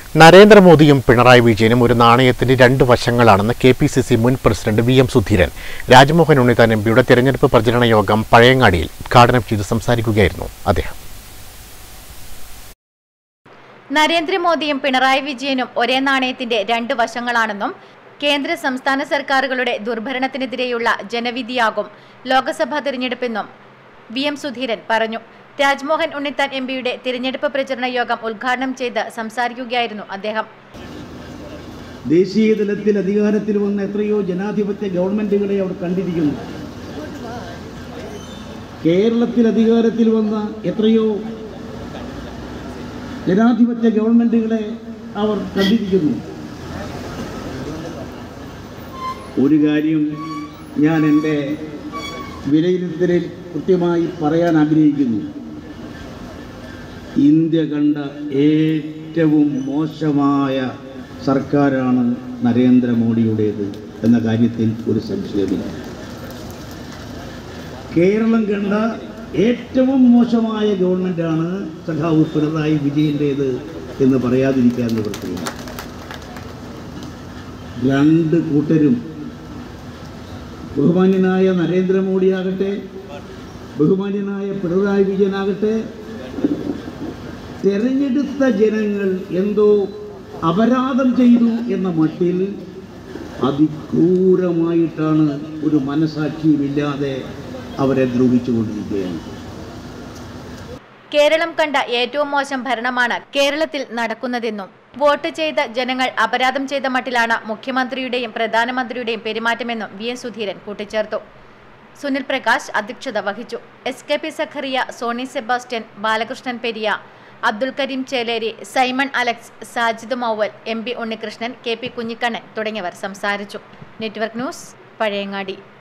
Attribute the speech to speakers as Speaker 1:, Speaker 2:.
Speaker 1: നരേന്ദ്രമോദിയും പിണറായി വിജയനും ഒരു നാണയത്തിന്റെ രണ്ട് വശങ്ങളാണെന്ന് കെപിസിസി മുൻ president V M Sudheeran Rajmohan Unnithan എംപിയുടെ തെരഞ്ഞെടുപ്പ് പ്രചരണ യോഗം പഴയങ്ങാടിയിൽ ഉദ്ഘാടനം ചെയ്ത് സംസാരിക്കുകയായിരുന്നു അദ്ദേഹം.
Speaker 2: നരേന്ദ്രമോദിയും പിണറായി വിജയനും ഒരേ നാണയത്തിന്റെ രണ്ട് വശങ്ങളാണെന്നും കേന്ദ്ര സംസ്ഥാന സർക്കാരുകളുടെ ദുർഭരണത്തിനെതിരെയുള്ള ജനവിധിയാകും ലോക്സഭാ തിരഞ്ഞെടുപ്പെന്നും വി എം സുധീരൻ പറഞ്ഞു. രാജ്മോഹൻ ഉണ്ണിത്താൻ എംപിയുടെ തിരഞ്ഞെടുപ്പ് പ്രചരണ യോഗം ഉദ്ഘാടനം ചെയ്ത് സംസാരിക്കുകയായിരുന്നു അദ്ദേഹം.
Speaker 3: ദേശീയ തലത്തിൽ അധികാരത്തിൽ വന്ന എത്രയോ ജനാധിപത്യ ഗവൺമെന്റുകളെ അവർ കണ്ടിരിക്കുന്നു. കേരളത്തിൽ അധികാരത്തിൽ വന്ന എത്രയോ ജനാധിപത്യ ഗവൺമെന്റുകളെ അവർ കണ്ടിരിക്കുന്നു. ഒരു കാര്യം ഞാൻ എൻ്റെ വിലയിരുത്തലിൽ കൃത്യമായി പറയാൻ ആഗ്രഹിക്കുന്നു. ഇന്ത്യ കണ്ട ഏറ്റവും മോശമായ സർക്കാരാണ് നരേന്ദ്രമോദിയുടേത് എന്ന കാര്യത്തിൽ ഒരു സംശയമില്ല. കേരളം കണ്ട ഏറ്റവും മോശമായ ഗവൺമെൻറ്റാണ് സഖാവ് പിണറായി വിജയൻ്റേത് എന്ന് പറയാതിരിക്കാൻ നിവൃത്തിയില്ല. രണ്ട് കൂട്ടരും, ബഹുമാന്യനായ നരേന്ദ്രമോദിയാകട്ടെ ബഹുമാന്യനായ പിണറായി വിജയനാകട്ടെ, തെരഞ്ഞെടുത്ത ജനങ്ങൾ എന്തോ അപരാധം ചെയ്തു എന്ന മട്ടിൽ അതിക്രൂരമായിട്ടാണ് ഒരു മനസാക്ഷിയുമില്ലാതെ അവരെ ദ്രോഹിച്ചുകൊണ്ടിരിക്കുകയാണ്.
Speaker 2: കേരളം കണ്ട ഏറ്റവും മോശം ഭരണമാണ് കേരളത്തിൽ നടക്കുന്നതെന്നും വോട്ട് ചെയ്ത ജനങ്ങൾ അപരാധം ചെയ്ത മട്ടിലാണ് മുഖ്യമന്ത്രിയുടെയും പ്രധാനമന്ത്രിയുടെയും പെരുമാറ്റമെന്നും വി എൻ സുധീരൻ കൂട്ടിച്ചേർത്തു. സുനിൽ പ്രകാശ് അധ്യക്ഷത വഹിച്ചു. SKP Zacharia, Sony Sebastian, Balakrishnan Periya, Abdul Kareem Cheleri, Simon Alex, Sajid Mauval, MP Unnikrishnan, KP Kunhikannan തുടങ്ങിയവർ സംസാരിച്ചു. Network news, Pazhayangadi.